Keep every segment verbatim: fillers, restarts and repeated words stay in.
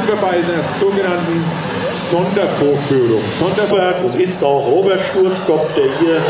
wir bei einer sogenannten Sondervorführung. Sondervorführung ist auch Robert Sturzkopf, der hier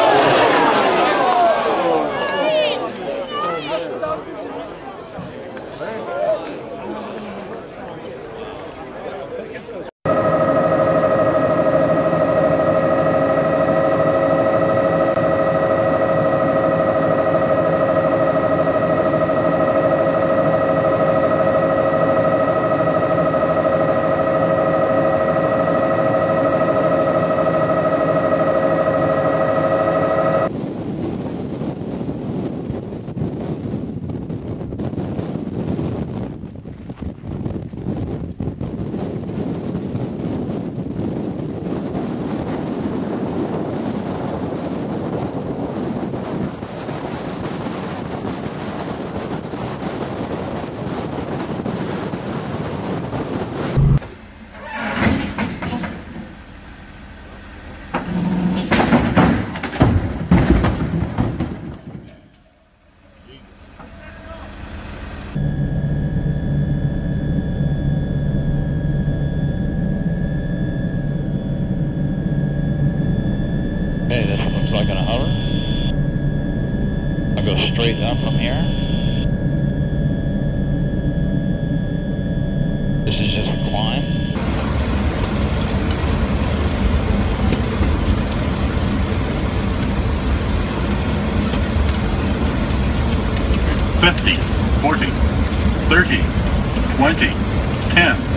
Okay, this looks like a hover. I'll go straight up from here. This is just a climb. fifty, forty, thirty, twenty, ten.